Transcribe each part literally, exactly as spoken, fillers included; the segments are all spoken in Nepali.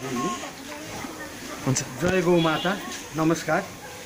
हुन्छ। जय गौ माता, नमस्कार।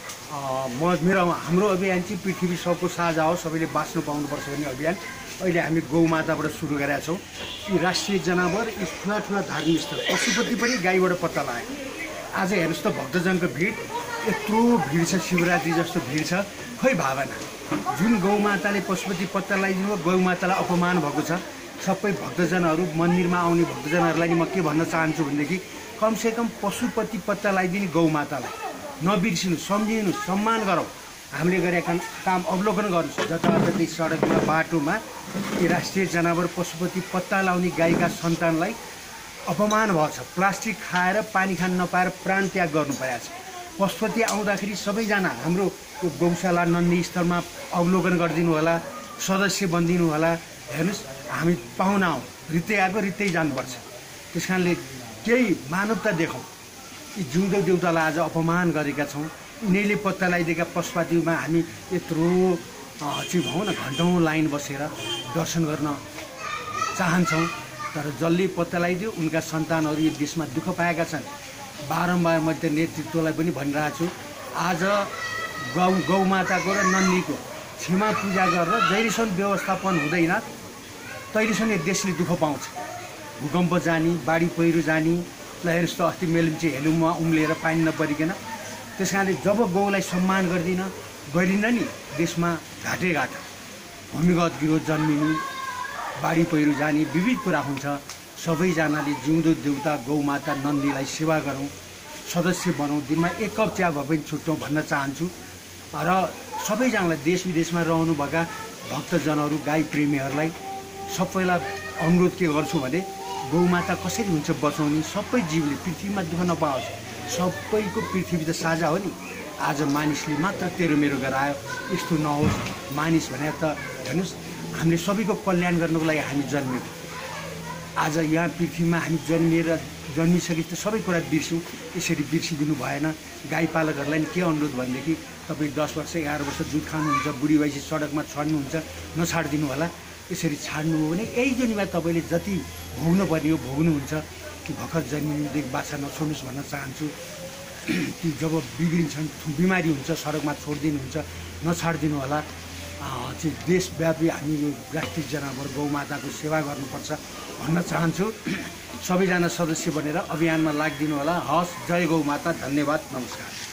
म मेरो हाम्रो अभियान चाहिँ पृथ्वी सबको साझा हो, सबैले बाँच्नु पाउनुपर्छ भन्ने अभियान अहिले हामी गौ माताबाट सुरु गरेका छौँ। यी राष्ट्रिय जनावर, यी ठुला ठुला धार्मिक स्थल, पशुपति पनि गाईबाट पत्ता लाग्यो। आज हेर्नुहोस् त भक्तजनको भिड, यत्रो भिड छ, शिवरात्रि जस्तो भिड छ, खोइ भावना। जुन गौ माताले पशुपति पत्ता लगाइदिनु भयो, गौ मातालाई अपमान भएको छ। सबै भक्तजनहरू, मन्दिरमा आउने भक्तजनहरूलाई नि म के भन्न चाहन्छु भनेदेखि कमसेकम पशुपति पत्ता लगाइदिने गौ मातालाई नबिर्सिनु, सम्झिनु, सम्मान गरौँ। हामीले गरेका काम अवलोकन गर्नुहोस्। जताततै सडकमा, बाटोमा यी राष्ट्रिय जनावर पशुपति पत्ता लगाउने गाईका सन्तानलाई अपमान भएको छ। प्लास्टिक खाएर, पानी खान नपाएर प्राण त्याग गर्नु परेको छ। पशुपति आउँदाखेरि सबैजना हाम्रो यो गौशाला नन्दी स्थलमा अवलोकन गरिदिनु होला, सदस्य बनिदिनु होला। हेर्नुहोस्, हामी पाहुना हौँ, रित्तै आएको रित्तै जानुपर्छ। त्यस कारणले केही मानवता देखाउँ। यी जिउँदो देउतालाई आज अपमान गरेका छौँ। यिनीहरूले पत्ता लगाइदिएका पशुपतिमा हामी यत्रो चाहिँ भनौँ न घन्टौँ लाइन बसेर दर्शन गर्न चाहन्छौँ। तर जसले पत्ता लगाइदियो उनका सन्तानहरू यो देशमा दुःख पाएका छन्। बारम्बार म त नेतृत्वलाई पनि भनिरहेको छु, आज गौ गौमाताको र नन्दीको क्षमा पूजा गरेर जहिलेसम्म व्यवस्थापन हुँदैन तहिलेसम्म यो देशले दुःख पाउँछ। भूकम्प जाने, बाढी पहिरो जाने, ल हेर्नुहोस् त अस्ति मेलम्ची हेलुङमा उम्लिएर पानी नपरिकन। त्यस कारणले जब गौलाई सम्मान गर्दिन गरिन नि देशमा घाटे घाटा, भूमिगत विरोध जन्मिने, बाढी पहिरो जाने, विविध कुरा हुन्छ। सबैजनाले जिउँदो देउता गौमाता नन्दीलाई सेवा गरौँ, सदस्य बनाउँ, दिनमा एक कप चिया भए पनि छुट्यौँ भन्न चाहन्छु। र सबैजनालाई, देश विदेशमा रहनुभएका भक्तजनहरू, गाई प्रेमीहरूलाई सबैलाई अनुरोध के गर्छु भने गौमाता कसरी हुन्छ बचाउने, सबै जीवले पृथ्वीमा दुःख नपाओस्। सबैको पृथ्वी त साझा हो नि। आज मानिसले मात्र तेरो मेरो गरायो, यस्तो नहोस्। मानिस भने त हेर्नुहोस्, हामीले सबैको कल्याण गर्नको लागि हामी जन्म्यौँ। आज यहाँ पृथ्वीमा हामी जन्मिएर जन्मिसकेपछि त सबै कुरा बिर्स्यौँ। यसरी बिर्सिदिनु भएन। गाई पालकहरूलाई नि के अनुरोध भनेदेखि तपाईँ दस वर्ष एघार वर्ष दुध खानुहुन्छ, बुढी भएपछि सडकमा छड्नुहुन्छ, नछाडिदिनु होला। यसरी छाड्नु हो भने यही जोनीमा तपाईँले जति भोग्नु पर्ने हो भोग्नुहुन्छ। कि भर्खर जन्मिनुदेखि बाछा नछोड्नुहोस् भन्न चाहन्छु। कि जब बिग्रिन्छन्, बिमारी हुन्छ, सडकमा छोडिदिनुहुन्छ, नछाडिदिनु होला। चाहिँ देशव्यापी हामी यो राष्ट्रिय जनावर गौमाताको सेवा गर्नुपर्छ भन्न चाहन्छु। सबैजना सदस्य बनेर अभियानमा लागिदिनु होला। हस्, जय गौमाता, धन्यवाद, नमस्कार।